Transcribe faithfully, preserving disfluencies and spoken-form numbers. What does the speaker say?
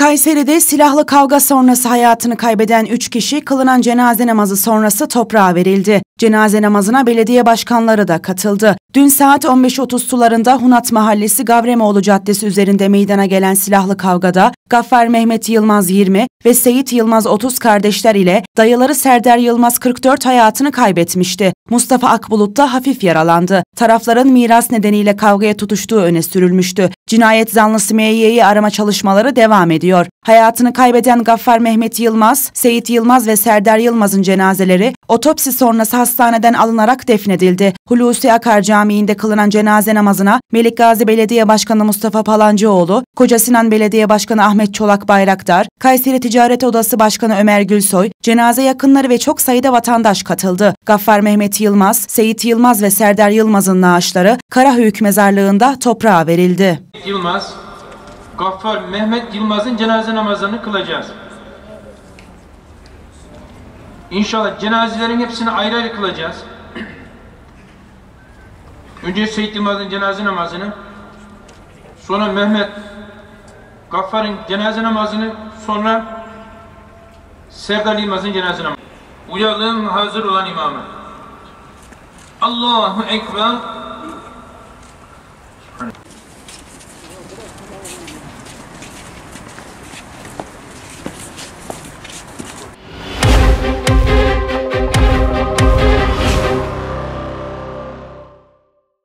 Kayseri'de silahlı kavga sonrası hayatını kaybeden üç kişi kılınan cenaze namazı sonrası toprağa verildi. Cenaze namazına belediye başkanları da katıldı. Dün saat on beş otuz sularında Hunat Mahallesi Gavremoğlu Caddesi üzerinde meydana gelen silahlı kavgada Gaffar Mehmet Yılmaz yirmi ve Seyit Yılmaz otuz kardeşler ile dayıları Serdar Yılmaz kırk dört hayatını kaybetmişti. Mustafa Akbulut da hafif yaralandı. Tarafların miras nedeniyle kavgaya tutuştuğu öne sürülmüştü. Cinayet zanlısı M Y'yi arama çalışmaları devam ediyor. Hayatını kaybeden Gaffar Mehmet Yılmaz, Seyit Yılmaz ve Serdar Yılmaz'ın cenazeleri otopsi sonrası hastaneden alınarak defnedildi. Hulusi Akar Camii'nde kılınan cenaze namazına Melikgazi Belediye Başkanı Mustafa Palancıoğlu, Kocasinan Belediye Başkanı Ahmet Çolak Bayraktar, Kayseri Ticaret Odası Başkanı Ömer Gülsoy, cenaze yakınları ve çok sayıda vatandaş katıldı. Gaffar Mehmet Yılmaz, Seyit Yılmaz ve Serdar Yılmaz'ın naaşları Karahöyük Mezarlığı'nda toprağa verildi. Yılmaz, Gaffar Mehmet Yılmaz'ın cenaze namazını kılacağız. İnşallah cenazelerin hepsini ayrı ayrı kılacağız. Önce Seyit Yılmaz'ın cenaze namazını, sonra Mehmet Gaffar'ın cenaze namazını, sonra Serdar Yılmaz'ın cenaze namazını. Uyalım hazır olan imamı. Allahu Ekber.